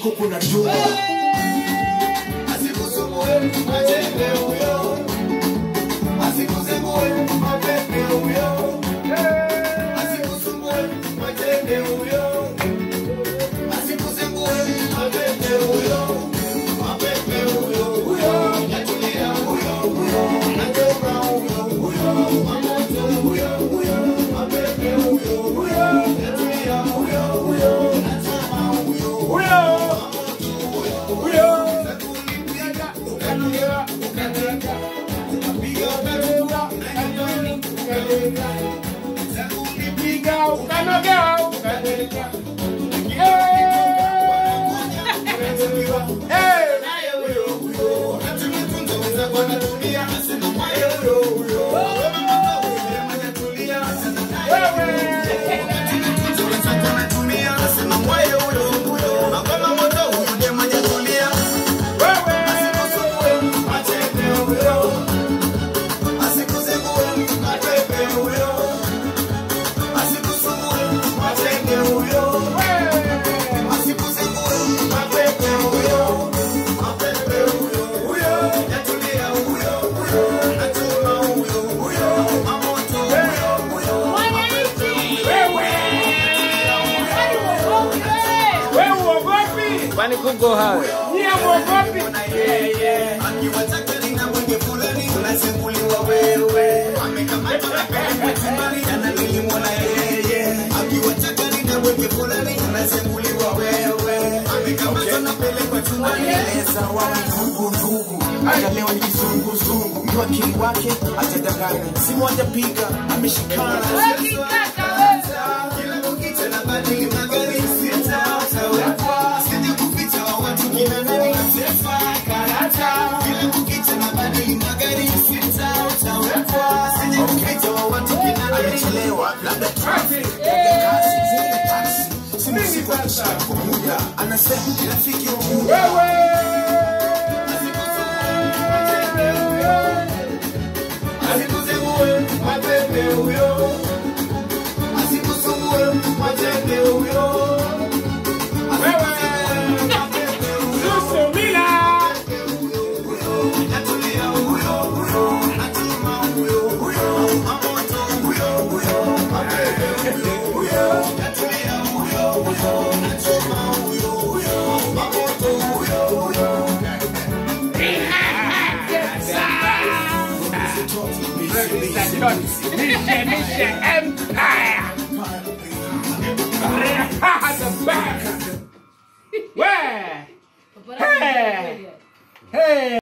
kuku na jua. Asikusumbue majembe huyo, asikusumbue mapepe huyo, asikusumbue majembe huyo, asikusumbue mapepe huyo, mapepe huyo huyo, natulia huyo huyo, natoma huyo huyo, mamoto huyo huyo, mapepe huyo huyo, natulia huyo huyo, natoma huyo huyo. Kwani kuko hai? Ni amogopi. Akiwataka nina mwenge fulani unasembuliwa wewe. Amekamata na pembe timani jana nilimwona yeye. Akiwataka nina mwenge fulani unasembuliwa wewe. Amekamata na pelekwa timani eleza wao ndugu. Ajalewa ni kizunguzungu. Mwa akili wake atadanganya. Simu hajapiga ameshikana. Kila kukicha na badili magari sita utawekwa. Anasema rafiki wa Mungu asikusumbue mapepe huyo, asikusumbue majembe huyo. Mission Empire. The back. Where? Hey. Hey.